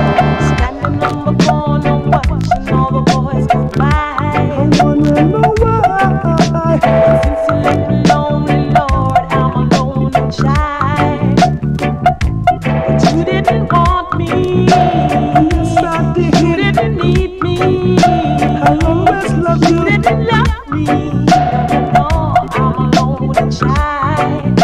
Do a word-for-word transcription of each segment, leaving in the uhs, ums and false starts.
Standing on the corner watching all the boys go by. I wanna know why. Since you left me lonely, Lord, I'm alone and shy. But you didn't want me. Yes, I You did. didn't need me. I always love You you. didn't love me. No, I'm alone and shy.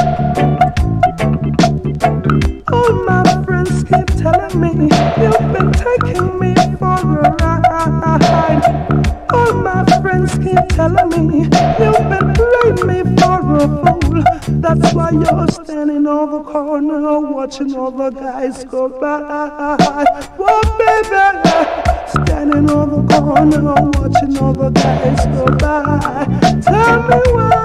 All my friends keep telling me you've been taking me for a ride. All my friends keep telling me you've been playing me for a fool. That's why you're standing on the corner watching all the guys go by. Whoa, baby, standing on the corner watching all the guys go by. Tell me why.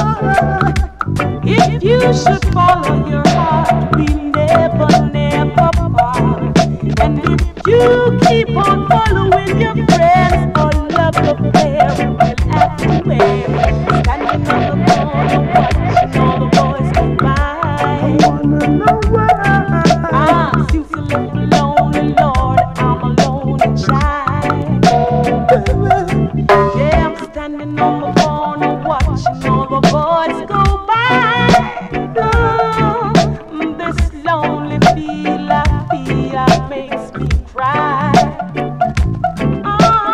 If you should follow your heart, we never, never part. And if you keep on following your friends, or love affair will have to wear. Standing on the corner, watching all the boys go by. I wanna know why. Ah, since you left me lonely, Lord, I'm alone and shy. Yeah, I'm standing on the corner, watching all the boys go by. Oh, this lonely feel I feel makes me cry. Oh,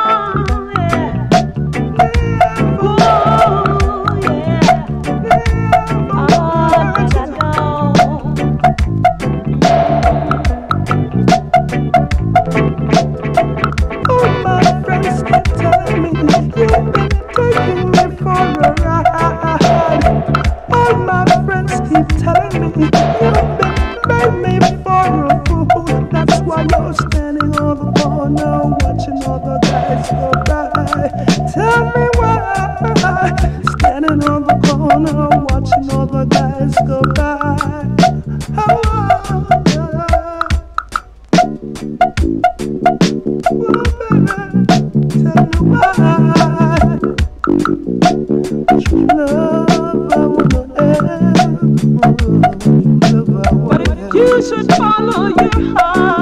yeah. Oh, yeah. Oh, but I know. All my friends keep telling me you've been taking me for a ride. All my friends keep telling me you've been making me for a fool. That's why you're standing on the corner watching all the guys go by. Tell me why. Standing on the corner watching all the guys go by. Oh, yeah. Tell me why. True love, I wanna have. Love, I But wanna if you should follow your heart,